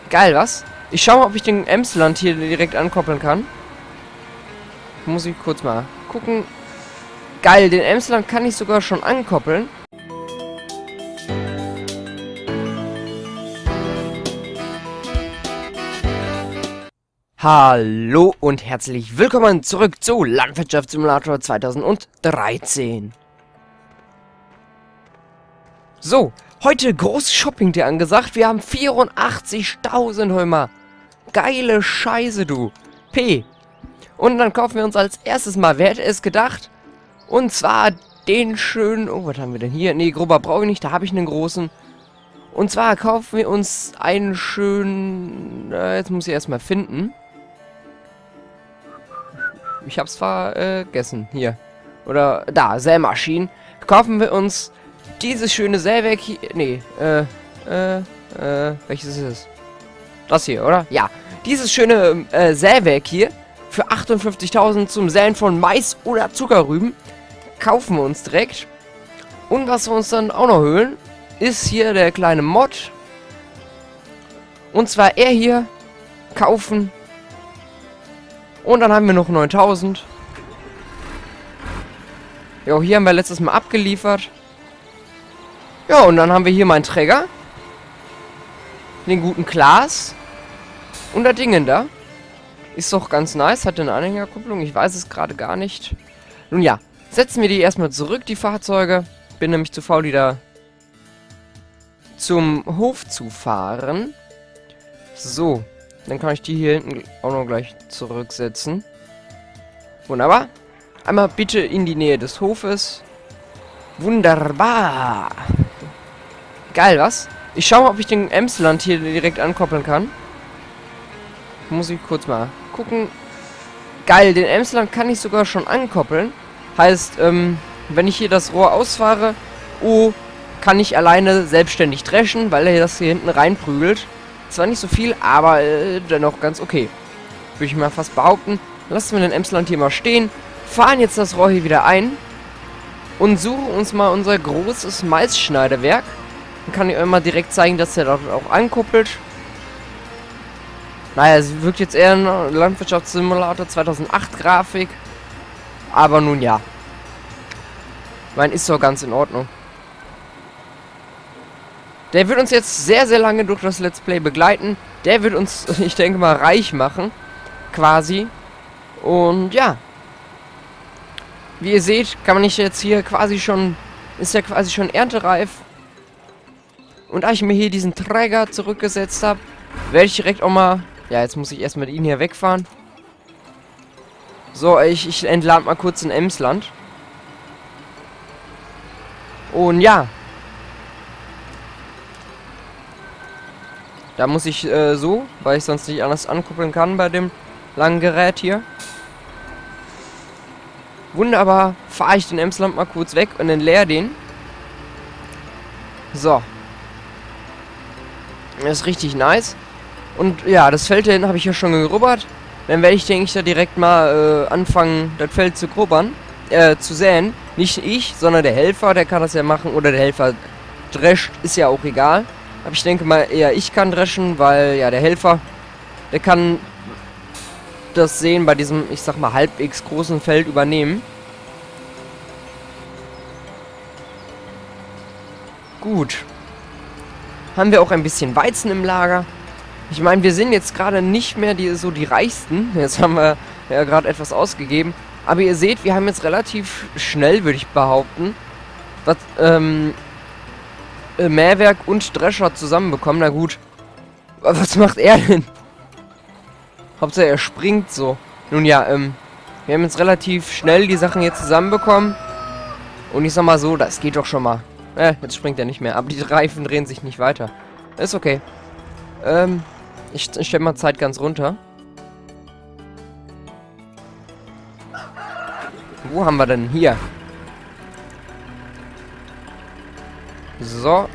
Geil, was? Ich schau mal, ob ich den Emsland hier direkt ankoppeln kann. Muss ich kurz mal gucken. Geil, den Emsland kann ich sogar schon ankoppeln. Hallo und herzlich willkommen zurück zu Landwirtschaftssimulator 2013. So, heute groß Shopping dir angesagt. Wir haben 84.000, hör mal. Geile Scheiße, du. P. Und dann kaufen wir uns als erstes mal, wer hätte es gedacht? Und zwar den schönen... Oh, was haben wir denn hier? Nee, grober brauche ich nicht, da habe ich einen großen. Und zwar kaufen wir uns einen schönen... jetzt muss ich erstmal finden. Ich hab's vergessen. Hier. Oder da, Sämaschinen. Kaufen wir uns dieses schöne Säwerk hier. Nee, welches ist es? Das hier, oder? Ja. Dieses schöne Säwerk hier für 58.000 zum Säen von Mais oder Zuckerrüben. Kaufen wir uns direkt. Und was wir uns dann auch noch holen, ist hier der kleine Mod. Und zwar er hier. Kaufen. Und dann haben wir noch 9.000. Jo, hier haben wir letztes Mal abgeliefert. Ja, und dann haben wir hier meinen Träger. Den guten Klaas. Und der Dingen da. Ist doch ganz nice. Hat eine Anhängerkupplung. Ich weiß es gerade gar nicht. Nun ja, setzen wir die erstmal zurück, die Fahrzeuge. Bin nämlich zu faul, die da zum Hof zu fahren. So. Dann kann ich die hier hinten auch noch gleich zurücksetzen. Wunderbar. Einmal bitte in die Nähe des Hofes. Wunderbar. Geil, was? Ich schau mal, ob ich den Emsland hier direkt ankoppeln kann. Muss ich kurz mal gucken. Geil, den Emsland kann ich sogar schon ankoppeln. Heißt, wenn ich hier das Rohr ausfahre, kann ich alleine selbstständig dreschen, weil er das hier hinten reinprügelt. Zwar nicht so viel, aber dennoch ganz okay. Würde ich mal fast behaupten. Lassen wir den Emsland hier mal stehen. Fahren jetzt das Rohr hier wieder ein. Und suchen uns mal unser großes Maisschneidewerk. Dann kann ich euch mal direkt zeigen, dass der dort auch ankuppelt. Naja, es wirkt jetzt eher ein Landwirtschaftssimulator 2008 Grafik. Aber nun ja. Ich meine, ist doch ganz in Ordnung. Der wird uns jetzt sehr, sehr lange durch das Let's Play begleiten. Der wird uns, ich denke mal, reich machen. Quasi. Und ja. Wie ihr seht, kann man nicht jetzt hier quasi schon... Ist ja quasi schon erntereif. Und da ich mir hier diesen Träger zurückgesetzt habe, werde ich direkt auch mal... Ja, jetzt muss ich erstmal ihn hier wegfahren. So, ich entlade mal kurz den Emsland. Und ja. Da muss ich so, weil ich sonst nicht anders ankuppeln kann bei dem langen Gerät hier. Wunderbar, fahre ich den Emsland mal kurz weg und dann leer den. So. Das ist richtig nice. Und ja, das Feld dahin habe ich ja schon gerubbert. Dann werde ich, denke ich, da direkt mal anfangen, das Feld zu grubbern, zu säen. Nicht ich, sondern der Helfer, der kann das ja machen. Oder der Helfer drescht, ist ja auch egal. Aber ich denke mal eher, ich kann dreschen, weil ja der Helfer, der kann das Säen bei diesem, ich sag mal, halbwegs großen Feld übernehmen. Gut. Haben wir auch ein bisschen Weizen im Lager. Ich meine, wir sind jetzt gerade nicht mehr die Reichsten. Jetzt haben wir ja gerade etwas ausgegeben. Aber ihr seht, wir haben jetzt relativ schnell, würde ich behaupten, was, Mähwerk und Drescher zusammenbekommen. Na gut. Was macht er denn? Hauptsache er springt so. Nun ja, wir haben jetzt relativ schnell die Sachen jetzt zusammenbekommen. Und ich sag mal so, das geht doch schon mal. Jetzt springt er nicht mehr. Aber die Reifen drehen sich nicht weiter. Ist okay. Ich stelle mal Zeit ganz runter. Wo haben wir denn? Hier. So.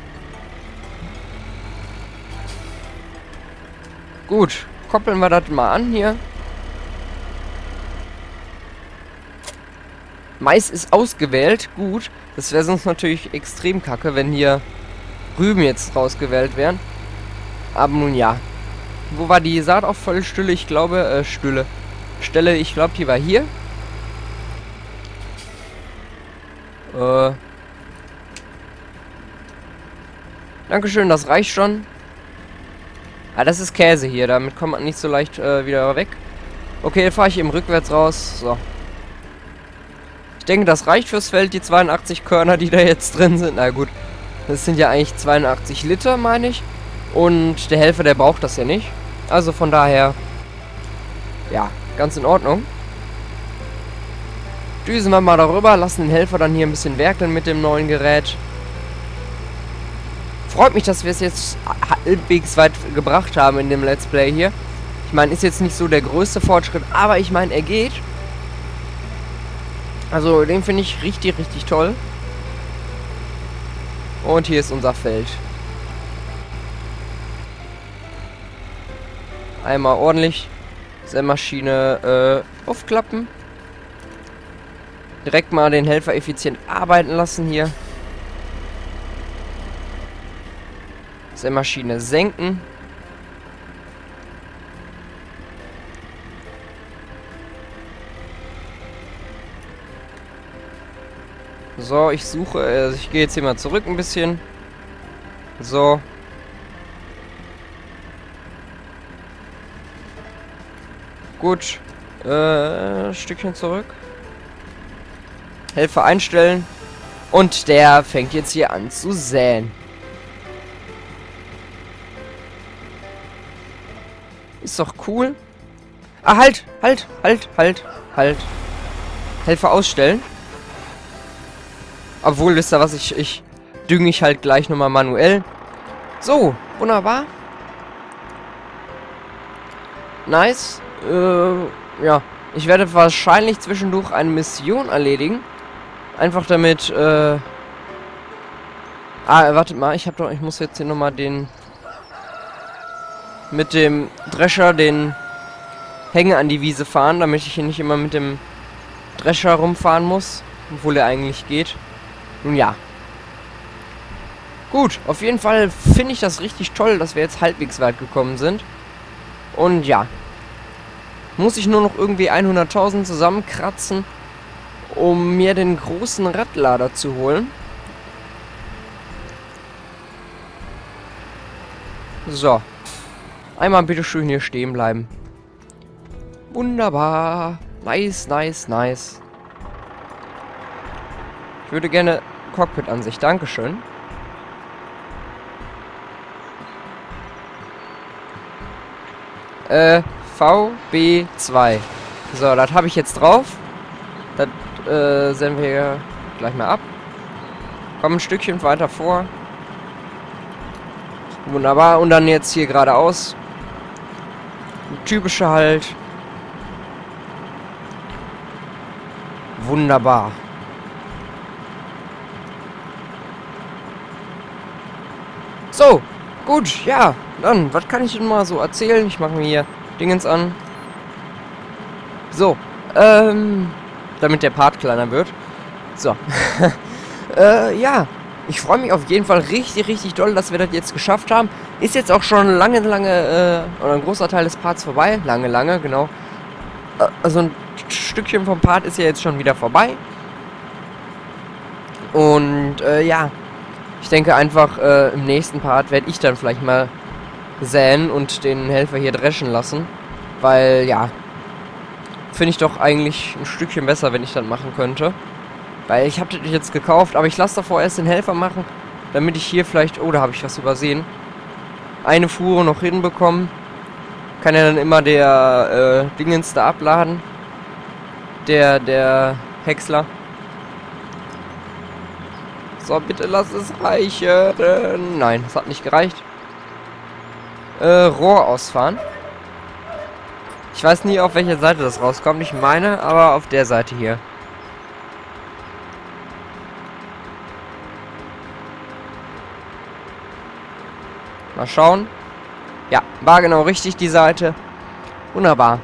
Gut. Koppeln wir das mal an hier. Mais ist ausgewählt. Gut. Das wäre sonst natürlich extrem kacke, wenn hier Rüben jetzt rausgewählt wären. Aber nun ja. Wo war die Saataufvollstelle? Ich glaube, Stelle, ich glaube, die war hier. Dankeschön, das reicht schon. Ah, das ist Käse hier, damit kommt man nicht so leicht wieder weg. Okay, dann fahre ich eben rückwärts raus. So. Ich denke, das reicht fürs Feld, die 82 Körner, die da jetzt drin sind. Na gut, das sind ja eigentlich 82 Liter, meine ich. Und der Helfer, der braucht das ja nicht. Also von daher, ja, ganz in Ordnung. Düsen wir mal darüber, lassen den Helfer dann hier ein bisschen werkeln mit dem neuen Gerät. Freut mich, dass wir es jetzt halbwegs weit gebracht haben in dem Let's Play hier. Ich meine, ist jetzt nicht so der größte Fortschritt, aber ich meine, er geht. Also, den finde ich richtig, richtig toll. Und hier ist unser Feld. Einmal ordentlich Sämaschine aufklappen. Direkt mal den Helfer effizient arbeiten lassen hier. Sämaschine senken. So, ich suche, ich gehe jetzt hier mal zurück ein bisschen. So. Gut. Ein Stückchen zurück. Helfer einstellen. Und der fängt jetzt hier an zu säen. Ist doch cool. Ah, halt. Helfer ausstellen. Obwohl, wisst ihr was, ich dünge ich halt gleich nochmal manuell. So, wunderbar. Nice. Ja. Ich werde wahrscheinlich zwischendurch eine Mission erledigen. Einfach damit, wartet mal, ich muss jetzt hier nochmal mit dem Drescher den Hänger an die Wiese fahren, damit ich hier nicht immer mit dem Drescher rumfahren muss. Obwohl er eigentlich geht. Nun ja. Gut, auf jeden Fall finde ich das richtig toll, dass wir jetzt halbwegs weit gekommen sind. Und ja. Muss ich nur noch irgendwie 100.000 zusammenkratzen, um mir den großen Radlader zu holen. So. Einmal bitte schön hier stehen bleiben. Wunderbar. Nice. Ich würde gerne Cockpit-Ansicht. Dankeschön. VB2. So, das habe ich jetzt drauf. Das senden wir gleich mal ab. Komm ein Stückchen weiter vor. Wunderbar. Und dann jetzt hier geradeaus. Typische Halt. Wunderbar. So, gut, ja. Dann, was kann ich denn mal so erzählen? Ich mache mir hier Dingens an. So, damit der Part kleiner wird. So. Ja. Ich freue mich auf jeden Fall richtig doll, dass wir das jetzt geschafft haben. Ist jetzt auch schon lange, oder ein großer Teil des Parts vorbei. Lange, genau. Also ein Stückchen vom Part ist ja jetzt schon wieder vorbei. Und, ja. Ich denke einfach, im nächsten Part werde ich dann vielleicht mal säen und den Helfer hier dreschen lassen. Weil, ja, finde ich doch eigentlich ein Stückchen besser, wenn ich das machen könnte. Weil ich habe das jetzt gekauft, aber ich lasse davor erst den Helfer machen, damit ich hier vielleicht... Oh, da habe ich was übersehen. Eine Fuhre noch hinbekommen. Kann ja dann immer der Dingens da abladen. Der Häcksler. So, bitte lass es reichen. Nein, es hat nicht gereicht. Rohr ausfahren. Ich weiß nie, auf welcher Seite das rauskommt. Ich meine, aber auf der Seite hier. Mal schauen. Ja, war genau richtig die Seite. Wunderbar.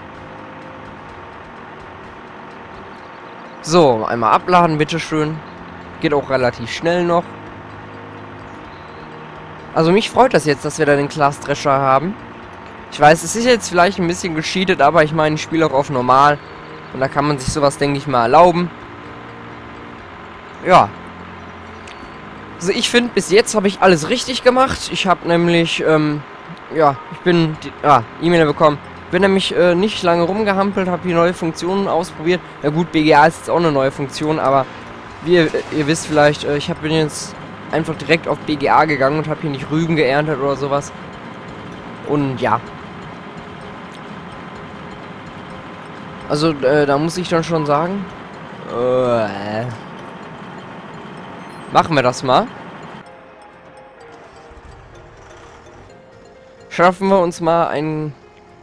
So, einmal abladen, bitteschön. Geht auch relativ schnell noch. Also mich freut das jetzt, dass wir da den Class Drescher haben. Ich weiß, es ist jetzt vielleicht ein bisschen gescheatet, aber ich meine, ich spiele auch auf normal. Und da kann man sich sowas, denke ich mal, erlauben. Ja. Also ich finde, bis jetzt habe ich alles richtig gemacht. Ich habe nämlich, ja, ich bin, E-Mail bekommen. Bin nämlich nicht lange rumgehampelt, habe hier neue Funktionen ausprobiert. Na gut, BGA ist jetzt auch eine neue Funktion, aber wie ihr wisst vielleicht, bin jetzt einfach direkt auf BGA gegangen und habe hier nicht Rüben geerntet oder sowas. Und ja. Also, da muss ich dann schon sagen, machen wir das mal. Schaffen wir uns mal ein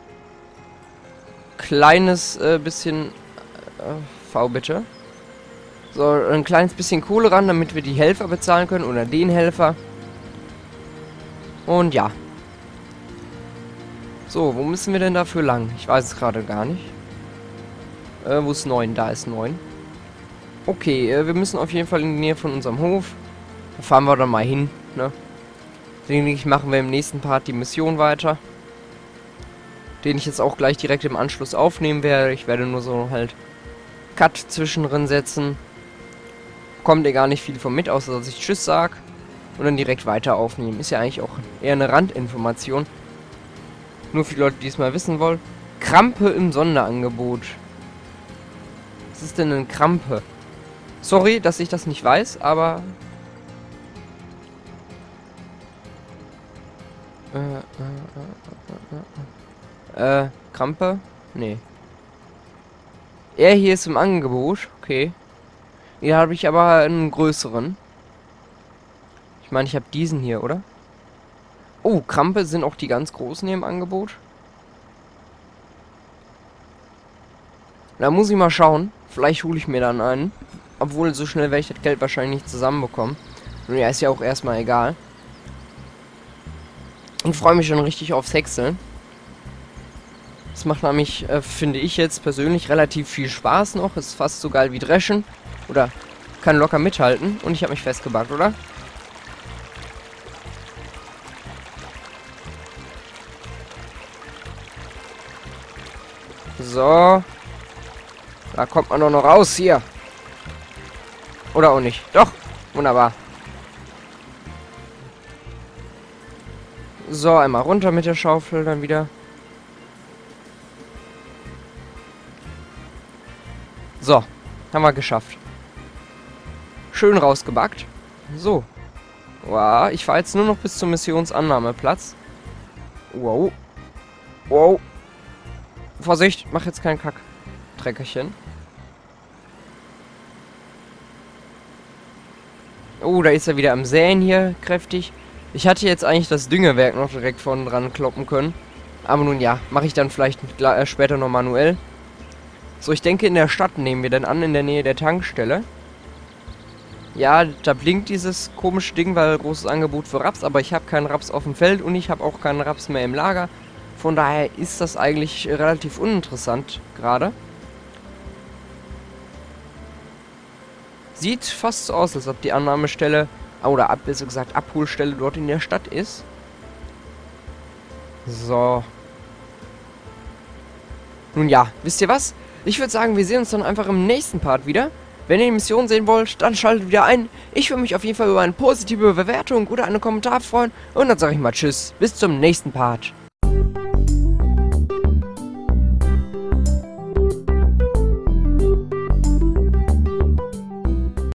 kleines bisschen V bitte. So, ein kleines bisschen Kohle ran, damit wir die Helfer bezahlen können oder den Helfer. Und ja. So, wo müssen wir denn dafür lang? Ich weiß es gerade gar nicht. Wo ist 9? Da ist 9. Okay, wir müssen auf jeden Fall in die Nähe von unserem Hof. Da fahren wir dann mal hin, ne? Denke ich, machen wir im nächsten Part die Mission weiter. Den ich jetzt auch gleich direkt im Anschluss aufnehmen werde. Ich werde nur so halt Cut zwischendrin setzen. Kommt ihr gar nicht viel von mit, außer dass ich Tschüss sag. Und dann direkt weiter aufnehmen. Ist ja eigentlich auch eher eine Randinformation. Nur für die Leute, die es mal wissen wollen. Krampe im Sonderangebot. Was ist denn eine Krampe? Sorry, dass ich das nicht weiß, aber... Krampe? Nee. Er hier ist im Angebot. Okay. Hier habe ich aber einen größeren. Ich meine, ich habe diesen hier, oder? Oh, Krampe sind auch die ganz großen hier im Angebot. Da muss ich mal schauen. Vielleicht hole ich mir dann einen. Obwohl, so schnell werde ich das Geld wahrscheinlich nicht zusammenbekommen. Und ja, ist ja auch erstmal egal. Und freue mich schon richtig aufs Häckseln. Das macht nämlich, finde ich jetzt persönlich, relativ viel Spaß noch. Ist fast so geil wie Dreschen. Oder kann locker mithalten. Und ich habe mich festgebackt, oder? So. Da kommt man doch noch raus hier. Oder auch nicht. Doch. Wunderbar. So, einmal runter mit der Schaufel dann wieder. So. Haben wir geschafft. Schön rausgebackt. So. Wow, ich fahre jetzt nur noch bis zum Missionsannahmeplatz. Wow. Wow. Vorsicht, mach jetzt keinen Kack-Treckerchen. Oh, da ist er wieder am Säen hier, kräftig. Ich hatte jetzt eigentlich das Düngewerk noch direkt vorne dran kloppen können. Aber nun ja, mache ich dann vielleicht später noch manuell. So, ich denke, in der Stadt nehmen wir dann an, in der Nähe der Tankstelle. Ja, da blinkt dieses komische Ding, weil großes Angebot für Raps, aber ich habe keinen Raps auf dem Feld und ich habe auch keinen Raps mehr im Lager. Von daher ist das eigentlich relativ uninteressant gerade. Sieht fast so aus, als ob die Annahmestelle, oder besser gesagt Abholstelle dort in der Stadt ist. So. Nun ja, wisst ihr was? Ich würde sagen, wir sehen uns dann einfach im nächsten Part wieder. Wenn ihr die Mission sehen wollt, dann schaltet wieder ein. Ich würde mich auf jeden Fall über eine positive Bewertung oder einen Kommentar freuen. Und dann sage ich mal Tschüss, bis zum nächsten Part.